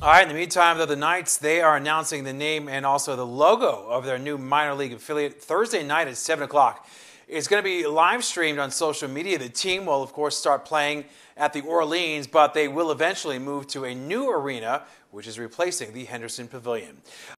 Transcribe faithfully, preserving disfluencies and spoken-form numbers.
All right, in the meantime, though, the Knights, they are announcing the name and also the logo of their new minor league affiliate Thursday night at seven o'clock. It's going to be live streamed on social media. The team will, of course, start playing at the Orleans, but they will eventually move to a new arena, which is replacing the Henderson Pavilion.